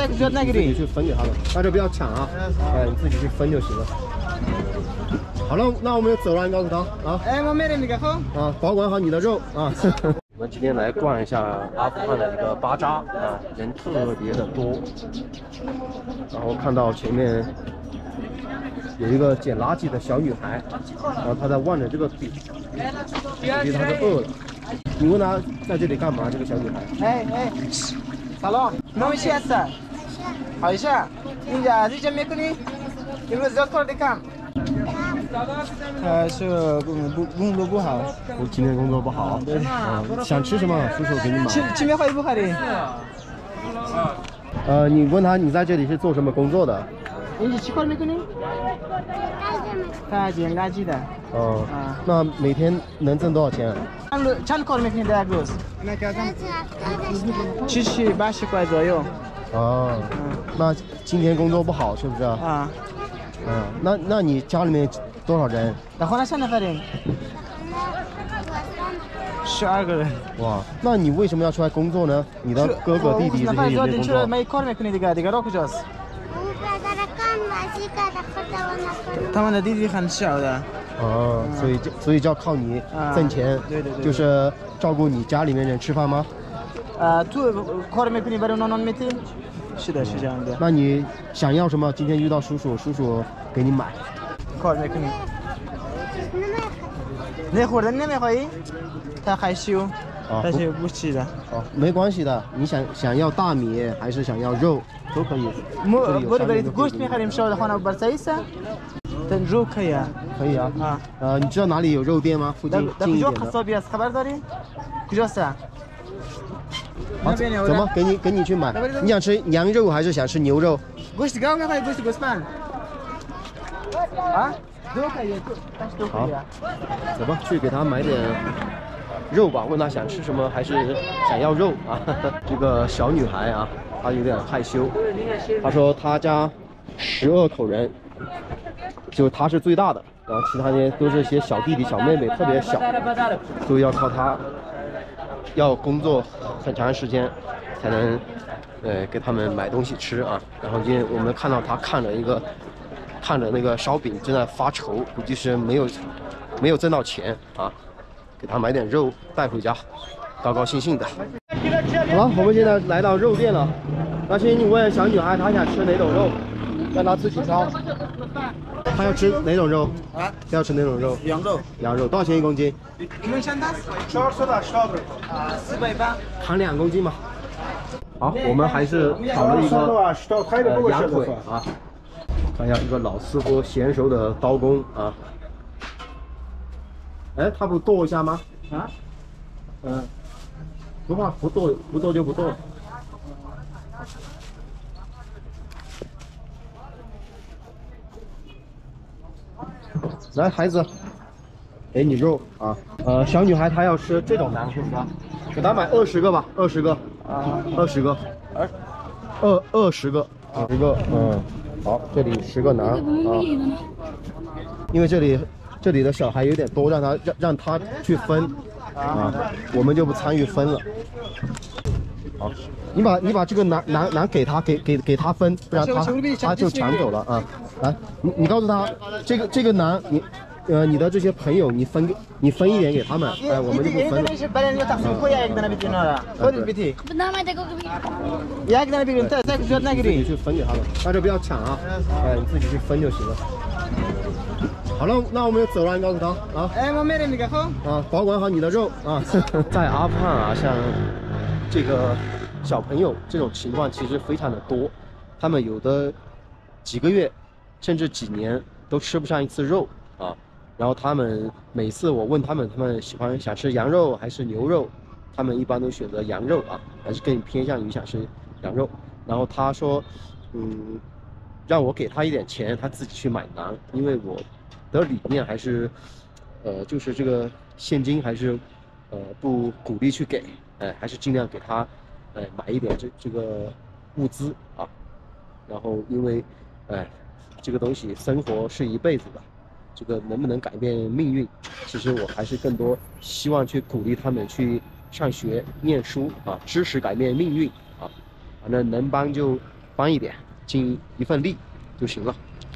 自己去分给他们，大家不要抢啊！哎，你自己去分就行了。好了，那我们就走了，你告诉他啊。啊，保管好你的肉啊。我们今天来逛一下阿富汗的一个巴扎啊，人特别的多。然后看到前面有一个捡垃圾的小女孩，然后她在望着这个饼，估计她是饿了。你问她在这里干嘛？这个小女孩。 سلام نام چی هستن؟ عایشه اینجا ازی جمع میکنی؟ امروز زیاد کار دیکم是工作不好， 我今天工作不好，想吃什么，叔叔给你买。 吃面会不好的。 你问他你在这里是做什么工作的？ 你去干میکنی？他捡垃圾的。 哦，那每天能挣多少钱？ چند کار میکنی در یک روز؟ 70-80块左右。 哦，那今天工作不好是不是？ 啊。 那你家里面多少人？ در خانه چند نفرین؟ 12个人。 哇，那你为什么要出来工作呢？你的哥哥弟弟这些有没有工作 ？من کار میکنی دیگه راه کجاست؟ 他们的弟弟很小的。 哦，所以就要靠你挣钱。 对， 就是照顾你家里面人吃饭吗 ？تو کار میکنی برای اونها میتی؟ 是的，是这样的。 那你想要什么？今天遇到叔叔给你买。 کار میکنی؟ نخوردن نمیخوایی؟ تا害羞，但是不吃的。 哦，没关系的。你想要大米还是想要肉都可以。 برید گوشت میخریم شاد خانه برسایسه. 肉可以啊。 可以啊。你知道哪里有肉店吗？附近近一点的。 قصابی است خبر داری؟ کجاست؟ 怎么给你去买？你想吃羊肉还是想吃牛肉？ گوشت گاو میخوای گوشت گوسفند؟ 都可以，但是都可以啊。 走吧，去给他买点肉吧。问他想吃什么，还是想要肉啊？这个小女孩啊，她有点害羞。她说她家12口人，就她是最大的，然后其他的都是些小弟弟小妹妹，特别小，所以要靠她，要工作很长时间才能给他们买东西吃啊。然后今天我们看到她看着那个烧饼正在发愁，估计是没有挣到钱啊，给他买点肉带回家，高高兴兴的。好了，我们现在来到肉店了。那请你问小女孩她想吃哪种肉，让她自己挑。她要吃哪种肉？要吃哪种肉？ 羊肉。 羊肉多少钱1公斤 ？480。 砍2公斤吧。好，我们还是找了一个羊腿啊。看一下一个老师傅娴熟的刀工啊！哎，他不剁一下吗？不怕不剁就不剁。来，孩子，给你肉啊！小女孩她要吃这种馕，是不是？给她买20个吧，20个，20个，20个，10个，好，这里10个馕啊，因为这里的小孩有点多，让他去分啊，我们就不参与分了。好，你把这个馕给他给他分，不然他就抢走了啊。来，你告诉他这个馕你的这些朋友你分一点给他们，哎，我们就不分了。自己去分给他们，大家不要抢啊，哎，你自己去分就行了。好了，那我们就走了，你告诉他啊。保管好你的肉啊。在阿富汗啊，像这个小朋友这种情况其实非常的多，他们有的几个月甚至几年都吃不上一次肉啊。然后他们每次我问他们想吃羊肉还是牛肉，他们一般都选择羊肉啊，还是更偏向于想吃羊肉。然后他说，让我给他一点钱，他自己去买馕，因为我的理念还是，就是这个现金还是，不鼓励去给，还是尽量给他，买一点这个物资啊。然后因为，这个东西生活是一辈子的。这个能不能改变命运？其实我还是更多希望去鼓励他们去上学念书啊，知识改变命运啊，反正能帮就帮一点，尽一份力就行了。